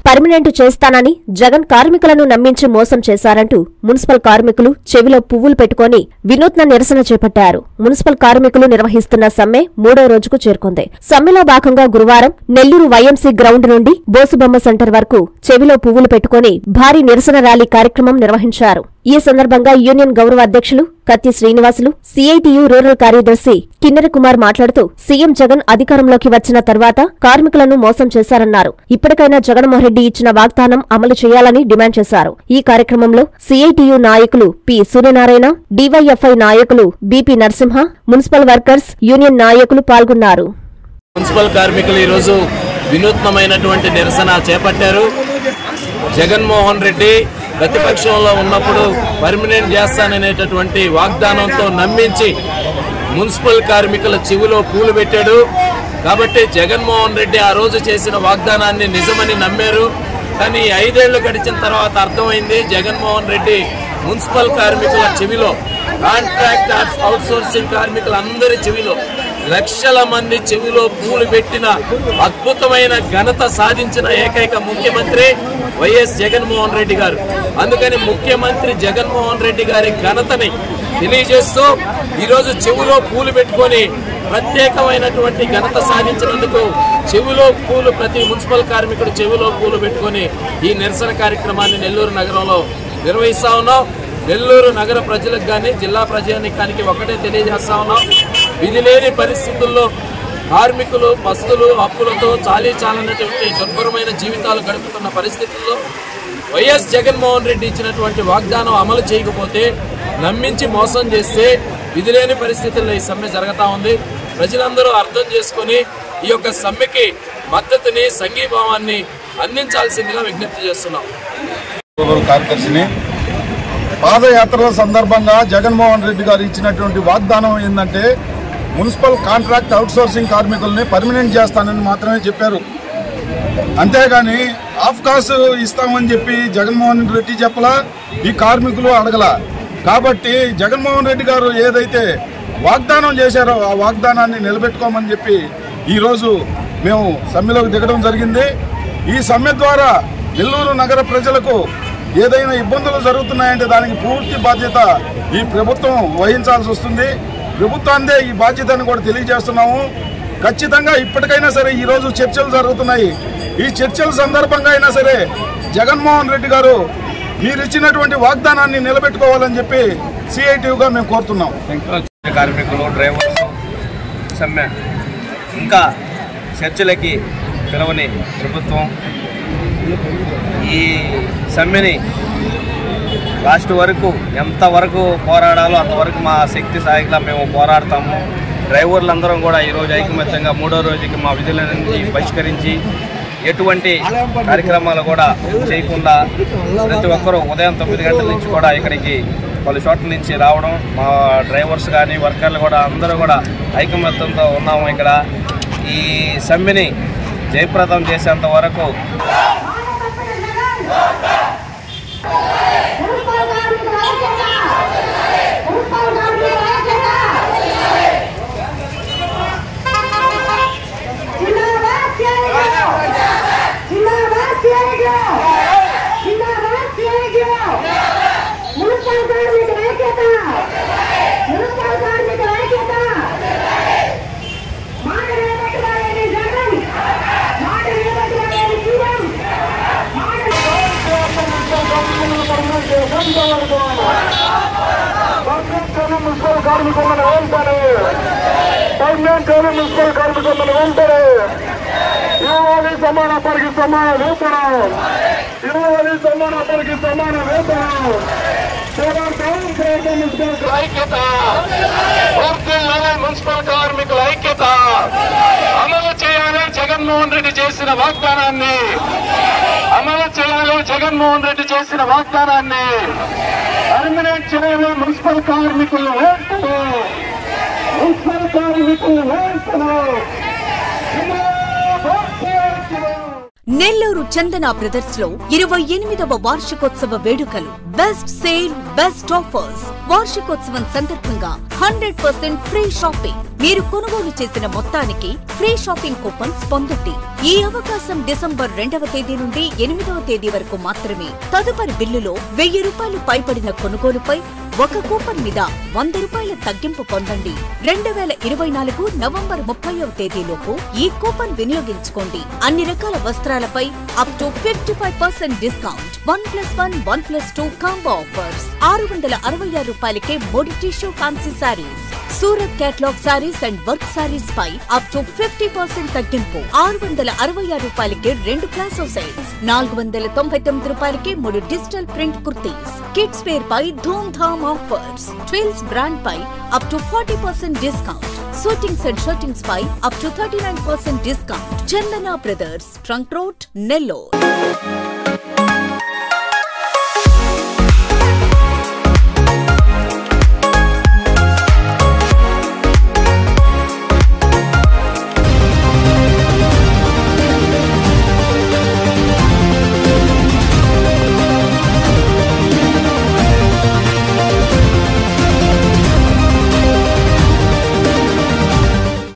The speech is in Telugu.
పర్మినెంట్ చేస్తానని జగన్ కార్మికులను నమ్మించి మోసం చేశారంటూ మున్సిపల్ కార్మికులు చెవిలో పువ్వులు పెట్టుకుని వినూత్న నిరసన చేపట్టారు. మున్సిపల్ కార్మికులు నిర్వహిస్తున్న సమ్మె 3వ రోజుకు చేరుకుంది. సమ్మెలో భాగంగా గురువారం నెల్లూరు వైఎంసీ గ్రౌండ్ నుండి బోసుబొమ్మ సెంటర్ వరకు చెవిలో పువ్వులు పెట్టుకుని భారీ నిరసన ర్యాలీ కార్యక్రమం నిర్వహించారు. ఈ సందర్భంగా యూనియన్ గౌరవ అధ్యక్షులు కత్తి శ్రీనివాసులు, సిఐటియు రూరల్ కార్యదర్శి కిన్నెర కుమార్ మాట్లాడుతూ సీఎం జగన్ అధికారంలోకి వచ్చిన తర్వాత కార్మికులను మోసం చేశారన్నారు. ఇప్పటికైనా జగన్మోహన్ రెడ్డి ఇచ్చిన వాగ్దానం అమలు చేయాలని డిమాండ్ చేశారు. ఈ కార్యక్రమంలో సిఐటియు నాయకులు పి సూర్యనారాయణ, డివైఎఫ్ఐ నాయకులు BP Narasimha, municipal workers union నాయకులు పాల్గొన్నారు. మున్సిపల్ కార్మికులు ఈరోజు వినూత్నమైనటువంటి నిరసన చేపట్టారు. జగన్మోహన్ రెడ్డి ప్రతిపక్షంలో ఉన్నప్పుడు పర్మినెంట్ చేస్తాననేటటువంటి వాగ్దానంతో నమ్మించి మున్సిపల్ కార్మికుల చెవిలో పూలు పెట్టాడు. కాబట్టి జగన్మోహన్ రెడ్డి ఆ రోజు చేసిన వాగ్దానాన్ని నిజమని నమ్మారు. కానీ 5 ఏళ్లు గడిచిన తర్వాత అర్థమైంది జగన్మోహన్ రెడ్డి మున్సిపల్ కార్మికుల చెవిలో, కాంట్రాక్ట్ అవుట్సోర్సింగ్ కార్మికులందరి చెవిలో, లక్షల మంది చెవిలో పూలు పెట్టిన అద్భుతమైన ఘనత సాధించిన ఏకైక ముఖ్యమంత్రి వైఎస్ జగన్మోహన్ రెడ్డి గారు. అందుకని ముఖ్యమంత్రి జగన్మోహన్ రెడ్డి గారి ఘనతని తెలియజేస్తూ ఈరోజు చెవిలో పూలు పెట్టుకొని ప్రత్యేకమైనటువంటి ఘనత సాధించినందుకు చెవిలో పూలు, ప్రతి మున్సిపల్ కార్మికుడు చెవిలో పూలు పెట్టుకొని ఈ నిరసన కార్యక్రమాన్ని నెల్లూరు నగరంలో నిర్వహిస్తా ఉన్నాం. నెల్లూరు నగర ప్రజలకు కానీ జిల్లా ప్రజానీకానికి ఒకటే తెలియజేస్తా ఉన్నాం, విధి లేని పరిస్థితుల్లో కార్మికులు పస్తులు అప్పులతో చాలీచాలన్నటువంటి దుర్భరమైన జీవితాలు గడుపుతున్న పరిస్థితుల్లో వైఎస్ జగన్మోహన్ రెడ్డి ఇచ్చినటువంటి వాగ్దానం అమలు చేయకపోతే, నమ్మించి మోసం చేస్తే విధి లేని పరిస్థితుల్లో ఈ సమ్మె జరుగుతూ ఉంది. ప్రజలందరూ అర్థం చేసుకుని ఈ యొక్క సమ్మెకి మద్దతుని, సంఘీభావాన్ని అందించాల్సిందిగా విజ్ఞప్తి చేస్తున్నాం. కార్యదర్శిని పాదయాత్రల సందర్భంగా జగన్మోహన్ రెడ్డి గారు ఇచ్చినటువంటి వాగ్దానం ఏంటంటే మున్సిపల్ కాంట్రాక్ట్ అవుట్సోర్సింగ్ కార్మికుల్ని పర్మనెంట్ చేస్తానని మాత్రమే చెప్పారు. అంతేగాని ఆఫ్కాస్ ఇస్తామని చెప్పి జగన్మోహన్ రెడ్డి చెప్పలా, ఈ కార్మికులు అడగలా. కాబట్టి జగన్మోహన్ రెడ్డి గారు ఏదైతే వాగ్దానం చేశారో ఆ వాగ్దానాన్ని నిలబెట్టుకోమని చెప్పి ఈరోజు మేము సమ్మెలోకి దిగడం జరిగింది. ఈ సమ్మె ద్వారా నెల్లూరు నగర ప్రజలకు ఏదైనా ఇబ్బందులు జరుగుతున్నాయంటే దానికి పూర్తి బాధ్యత ఈ ప్రభుత్వం వహించాల్సి వస్తుంది. ప్రభుత్వాందే ఈ బాధ్యతను కూడా తెలియజేస్తున్నాము. ఖచ్చితంగా ఇప్పటికైనా సరే ఈరోజు చర్చలు జరుగుతున్నాయి. ఈ చర్చల సందర్భంగా అయినా సరే జగన్మోహన్ రెడ్డి గారు మీరు ఇచ్చినటువంటి వాగ్దానాన్ని నిలబెట్టుకోవాలని చెప్పి సిఐటియుగా మేము కోరుతున్నాం. కార్మికులు, డ్రైవర్స్ సమ్మె ఇంకా చర్చలకి పిలవని ప్రభుత్వం ఈ సమ్మెని లాస్ట్ వరకు ఎంతవరకు పోరాడాలో అంతవరకు మా శక్తి సాయిగా మేము పోరాడతాము. డ్రైవర్లందరం కూడా ఈరోజు ఐకమత్యంగా 3వ రోజుకి మా విధులన్నీ బహిష్కరించి ఎటువంటి కార్యక్రమాలు కూడా చేయకుండా ప్రతి ఒక్కరూ ఉదయం 9 గంటల నుంచి కూడా ఇక్కడికి పలు చోట్ల నుంచి రావడం, మా డ్రైవర్స్ కానీ వర్కర్లు కూడా అందరూ కూడా ఐకమత్యంతో ఉన్నాము. ఇక్కడ ఈ సమ్మెని జయప్రదం చేసేంత వరకు మున్సిపల్ కార్మికులను వెంటనే మున్సిపల్ కార్మికులను వెంటనే ఇవ్వాలి, సమాన పనికి సమాన వేతనం ఇవ్వాలి, సమాన పనికి సమాన వేతనం మున్సిపల్ ఐక్యత, మున్సిపల్ కార్మికుల ఐక్యత అమలు చేయాలి. జగన్మోహన్ రెడ్డి చేసిన వాగ్దానాన్ని అమలు చేయాలి. జగన్మోహన్ రెడ్డి చేసిన వాగ్దానాన్ని పర్మనెంట్ చేయాలి. మున్సిపల్ కార్మికులు వెంటనే, మున్సిపల్ కార్మికులు వెంటనే. నెల్లూరు చందన బ్రదర్స్ లో 28వ వార్షికోత్సవ వేడుకలు. Best sale, best offers. వార్షికోత్సవం సందర్భంగా 100% ఫ్రీ షాపింగ్. మీరు కొనుగోలు చేసిన మొత్తానికి ఫ్రీ షాపింగ్ కూపన్స్ పొందండి. ఈ అవకాశం డిసెంబర్ 2వ తేదీ నుండి 8వ తేదీ వరకు మాత్రమే. తదుపరి బిల్లులో 1000 రూపాయలు పైబడిన కొనుగోలుపై ఒక కూపన్ మీద 100 రూపాయల తగ్గింపు పొందండి. 2024 నవంబర్ 30వ తేదీలోపు ఈ కూపన్ వినియోగించుకోండి. అన్ని రకాల వస్త్రాలపై up to 55% discount. 1+1, 1+2 combo offers. 666 రూపాయలకే 3 tissue fancy sarees. Surat catalogue sarees and work sarees పై అప్ టు 50% తగ్గింపు. 666 రూపాయలకే 2 ప్లాసో సెట్స్. 499 రూపాయలకే 3 digital print kurtis. Kids wear పై ధూమ్ ధామ్ ఆఫర్స్. ట్విల్స్ బ్రాండ్ పై up to 40% discount. Suitings and shirtings పై up to 39% discount. Chandana Brothers, Trunk Road, Nellore.